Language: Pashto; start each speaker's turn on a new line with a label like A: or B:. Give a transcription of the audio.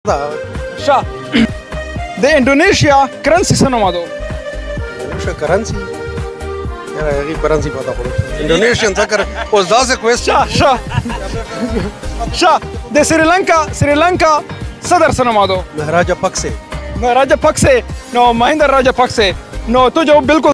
A: شاه د انډونیشیا کرنسي څه نوم ده؟
B: کرنسي هغه کرنسي پتا خوري انډونیشین څنګه اوس داسې کوېسچن
A: شاه د سریلانکا صدر څه نوم ده؟
B: مهاراجا پکسه
A: مهاراجا پکسه نو مهیندر راجا پکسه نو تو جو بالکل